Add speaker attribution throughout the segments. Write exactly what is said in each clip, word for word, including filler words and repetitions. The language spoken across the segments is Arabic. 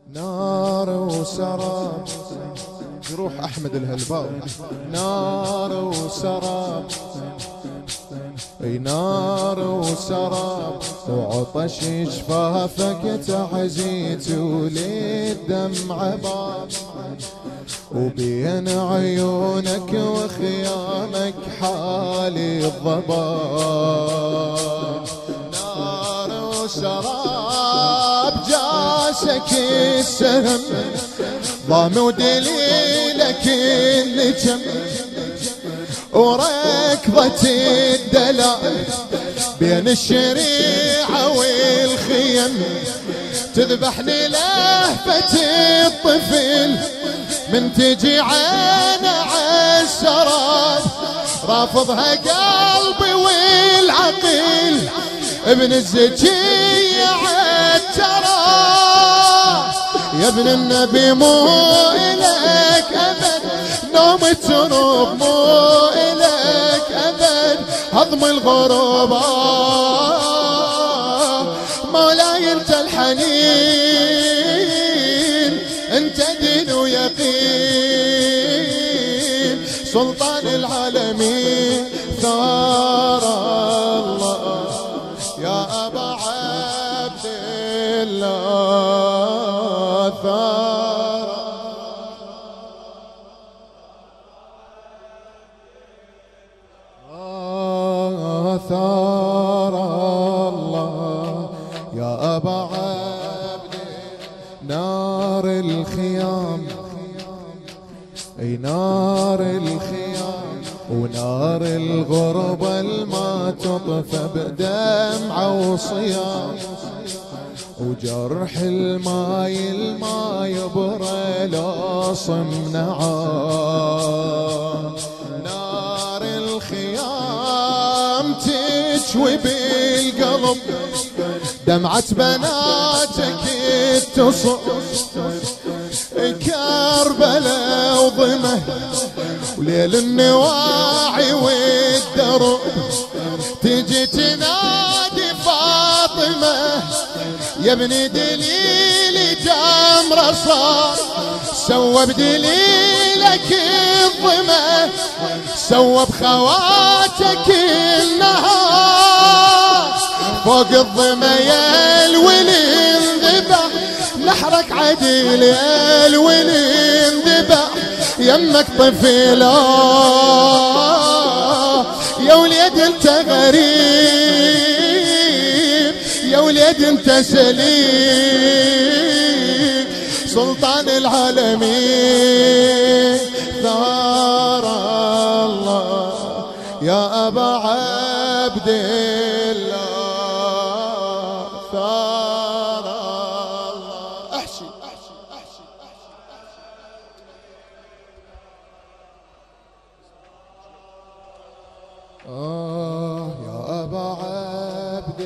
Speaker 1: نار وسراب جروح أحمد الهلباوي. نار وسراب اي نار وسراب وعطش جفافك تحزيت وليد دمع باب وبين عيونك وخيامك حالي الضباب. نار وسراب جاسك السهم ضام ودليلك النجم وركضة الدلال بين الشريعة والخيم تذبحني لهفة الطفل من تجي عينه عالسراد رافضها قلبي والعقيل ابن الزكية عالترى يا ابن النبي مو إليك أبد نوم التنوب مو إليك أبد هضم الغروب مولاي انت الحنين انت دين ويقين سلطان العالمين ثار الله يا أبا عبد الله ثار آه ثار الله يا أبا عبد نار الخيام اي نار الخيام ونار الغربة الما تطفى بدمعة وصيام وجرح الماي الما يبرى لو صمنعان. نار الخيام تشوي بالقلب دمعة بناتك تصب كربلاء وضمه وليل النواعي والدرب تجي تنادي فاطمة يا ابن دليلي جمرة صار سوى بدليلك الظما سوى بخواتك النهار فوق الظما يا الولي انذبح نحرك عديل يا الولي انذبح يمك طفيلة يا وليد انت غريب يا وليد انت سليم سلطان العالمين ثار الله يا أبا عبد الله ثار الله. احشي احشي احشي آه يا أبا عبد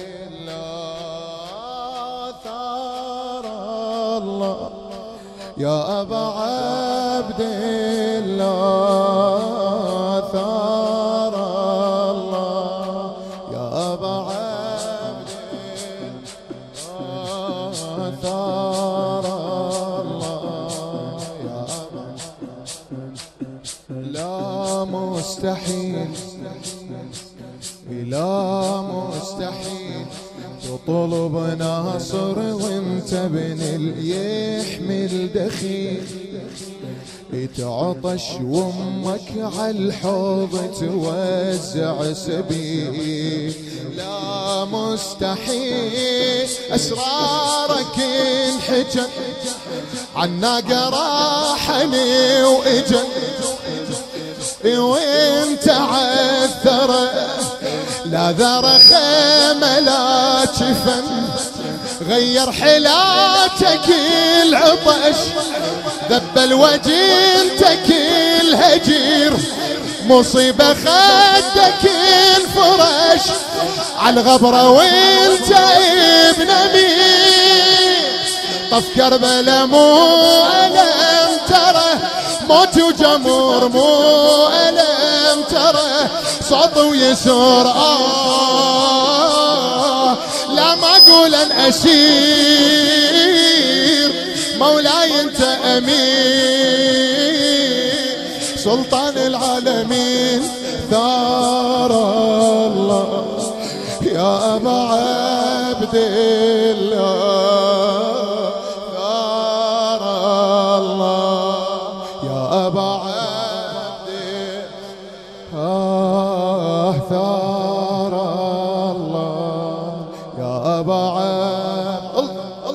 Speaker 1: الله ثار الله يا أبا عبد الله ثار الله يا أبا عبد الله ثار الله يا أبا لا مستحيل لا مستحيل تطلب ناصر وانت ابن يحمل دخيل يتعطش وامك عالحوض توزع سبيل. لا مستحيل اسرارك انحجن عالناقة راحني واجن وانت عالثرى لا ذر خيمة لا جفن غير حلاتك العطش ذبل وجنتك الهجير مصيبة خدك الفرش عالغبرة وانت ابن مين طف كربلا مو ألم ترى موت وجمور مو ألم ترى صوت ويسور آه لا ما أقول أن أسير مولاي انت امين سلطان العالمين ثار الله يا ابا عبد الله ثار الله يا ابا عبد آه ثار الله يا ابا عبد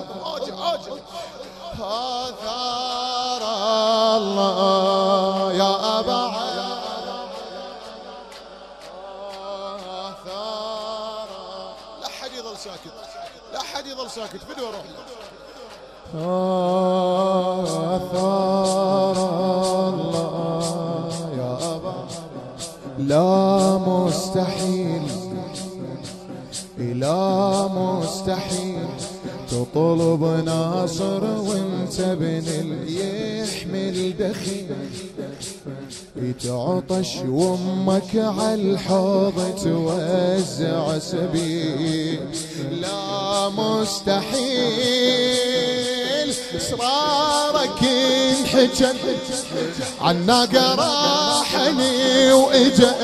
Speaker 1: ثار الله يا ابا ساكت لا أحد يظل ساكت فدوى روح آثار الله يا أبا لا مستحيل لا مستحيل تطلب ناصر وانت ابن يحمل دخيل يتعطش وامك عالحوض توزع سبيل لا مستحيل اسرارك انحجى عنا قراحني واجا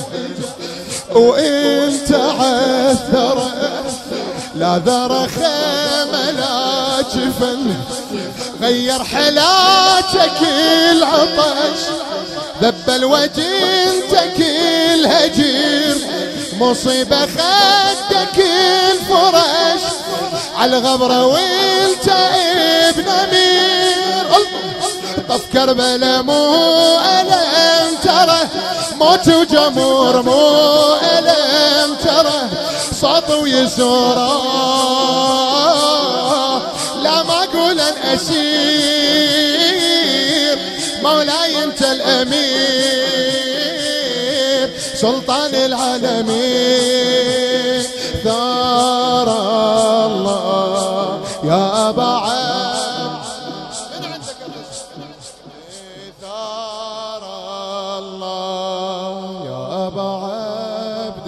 Speaker 1: وانت عثر لا ذر خيمة لا جفن غير حلاتك العطش ذبل وجنتك الهجير مصيبة خدك الفرش عالغبرة وانت ابن امير طف كربلاء مو ألم ترى موت وجمهور مو ألم ترى صوت ويسوره لا ما اقول ان اسير مولاي انت الامير سلطان العالمين ثار الله يا ابا عبد من عندك ثار الله يا ابا عبد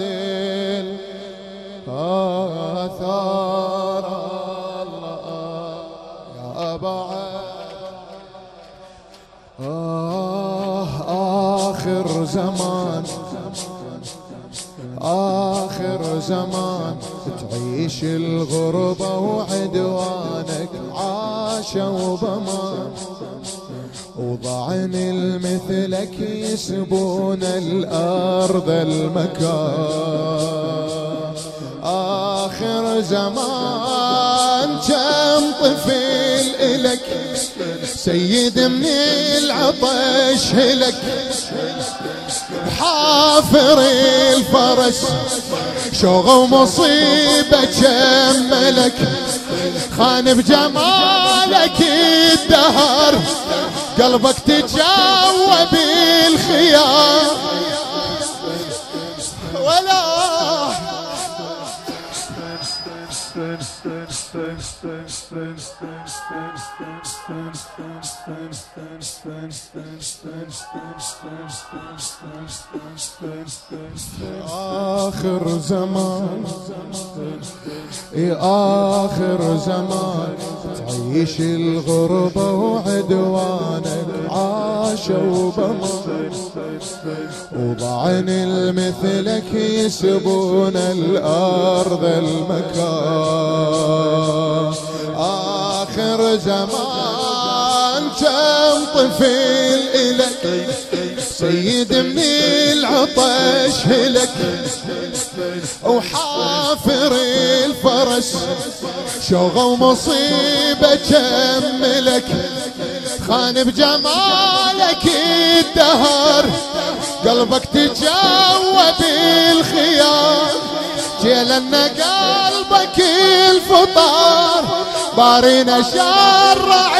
Speaker 1: ثار الله يا ابا آه آخر زمان آخر زمان تعيش الغربة وعدوانك عاشوا بمان وضعن المثلك يسبون الأرض المكان آخر زمان كم طفل إلك سيد من العطش هلك حافر الفرس شوغ ومصيبة جملك خان بجمالك الدهر قلبك تجاوب الخيار ولا آخر زمان إي آخر زمان تعيش الغربة وعدوانك عاشوا بمان وضعن المثلك يسبون الأرض المكان آخر زمان كم طفل إلك سيد من العطش هلك وحافر الفرس شوغة ومصيبة جملك خان بجمالك الدهر قلبك تجاوب الخيار جيلن قلبك الفطار بارينا شرع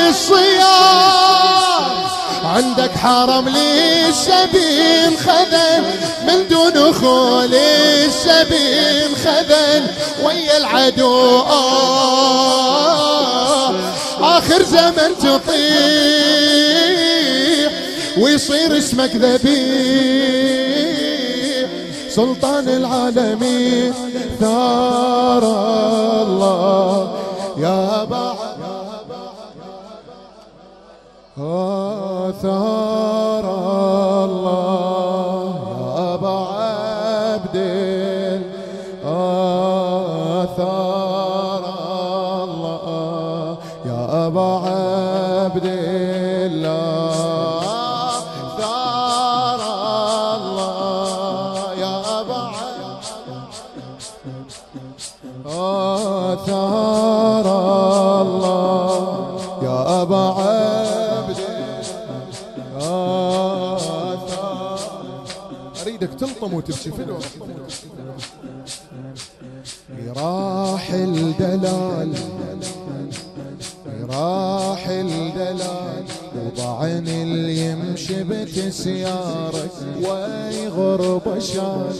Speaker 1: الصيام عندك حرم للسبيل خذل من دون خول السبيل خذل ويا العدو آه آخر زمن تطيح ويصير اسمك ذبيح سلطان العالمين ثار الله يا ابا آثار الله يا أبا عبد آثار الله يا أبا عبد الله آثار الله يا أبا آثار الله يا أبا عبد آثار. أريدك تلطم وتبكي في الوقت. راح الدلال راح الدلال وضعن اللي يمشي بتسيارك ويغرب شاش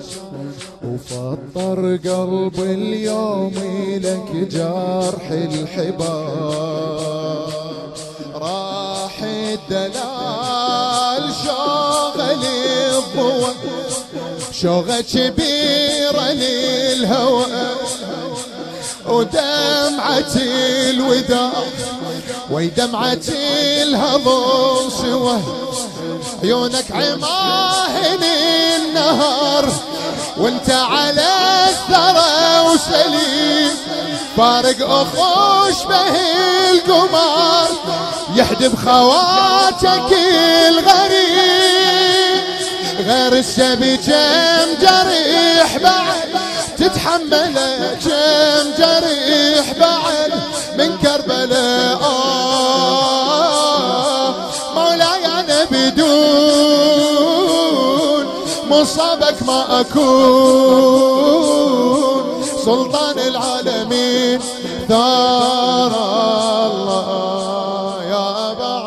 Speaker 1: وفطر قلب اليوم لك جرح الحبال. راح الدلال شغل الضوء شوغة كبيرة للهوى ودمعة الوداع ويدمعة الهضم سوى عيونك عماهن النهر وانت على الثرى وسليم فارق اخوش به القمر يحدب خواتك الغريب غير السبي كم جريح بعد تتحمله كم جريح بعد من كربلاء. آه مولاي انا بدون مصابك ما اكون سلطان العالمين ثار الله يا أبا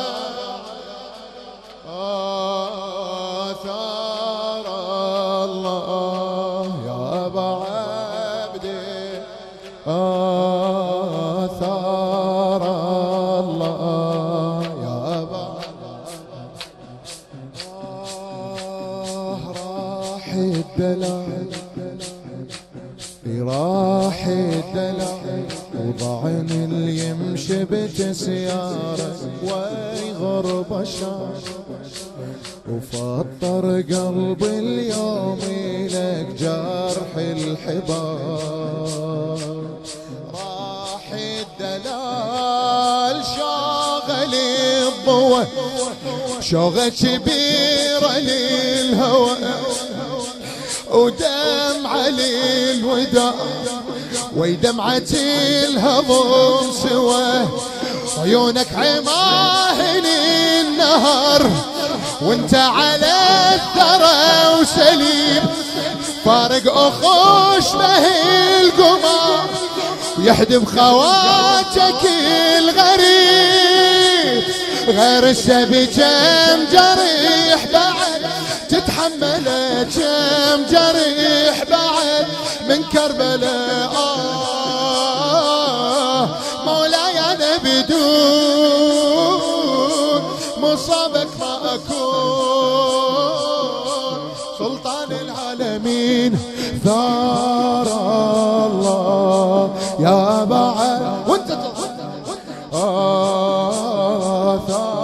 Speaker 1: ثار الله يا أبا عبد ثار الله يا أبا راح الدلال راح الدلال وضعن اللي يمشي بتسيارة ويغرب شاش وفطر قلب اليوم لك جرح الحبال. راح الدلال شاغل الضوء شوغة كبيرة للهوى ودمعة للوداع ويدمعة الهضم سوى عيونك عماهن النهر وانت على الثرى وسليم فارق اخوش به القمر يحدب خواتك الغريب غير السبي كم جريح بعد تتحمله كم جريح بعد من كربلاء. آه مولاي انا بدون مصابك ما اكون سلطان العالمين ثار الله يا بعد وانت آه ثار